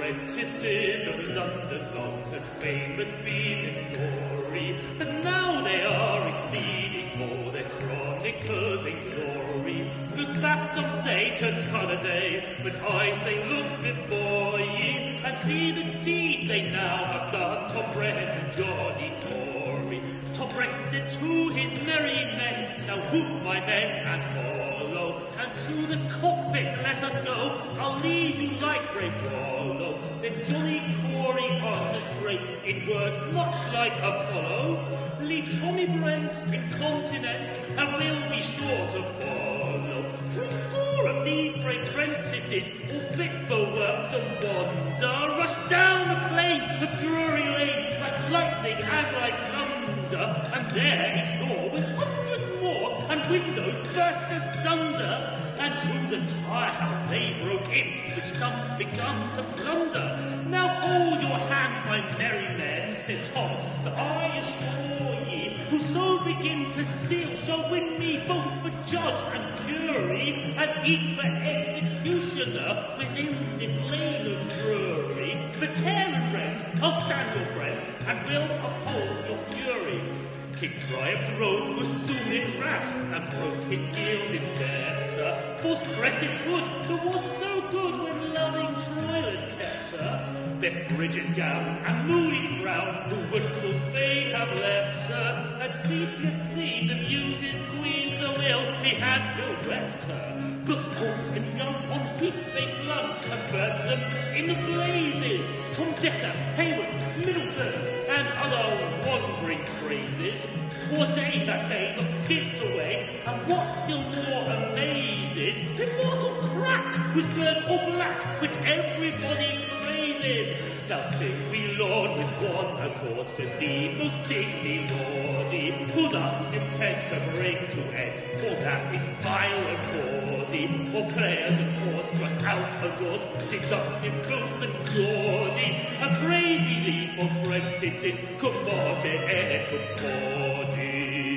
Prentices of London long and famous been its story, but now they are exceeding more their chronicles in glory. Look back, some say, to ton a day, but I say look before ye, and see the deeds they now have done. Tom Brent and Johnny Corry. Tom Brent said to his merry men, now hoop my men and follow, and to the cockpit let us go, I'll lead you like brave Rollow. Then Johnny Corry answered straight, in words much like Apollo, lead Tommy Brent incontinent, and we'll be sure to follow. 3 of these brave prentices, all fit for works of wonder, rushed down the plain of Drury Lane like lightning and like thunder, and there each door with hundreds more and windows burst asunder, and to the tire house they broke in, which some begun to plunder. Now hold your hands, my merry men, said Tom, for I assure ye, whoso begin to steal shall win me both for judge and jury, and eke for executioner within this lane of Drury. For tear and rent, I'll stand your friend, and will uphold your fury. King Priam's robe was soon in rags, and broke his gilded sceptre. Forced Cressid's wood, that was so good when loving Troilus kept her. Best Bridges gown, and Moody's crown, who would full fain have left her. And Theseus seen the Muses' queen so ill, he had bereft her. Books old and young on heath they flung, and burnt them in the blazes. Tom Decker, Hayward, Middleton, and other wandering phrases. 'Twar day that day that skipped away, and what still more amazes, immortal crack was burnt or black, which everybody praises. Now sing we Lord with one accord to these most digny lordy, who thus intend to bring to end all that is vile and bawdy, or players and horse thrust out of doors, seductive booth and gaudy, and praise be these for prentices, commode et commodi.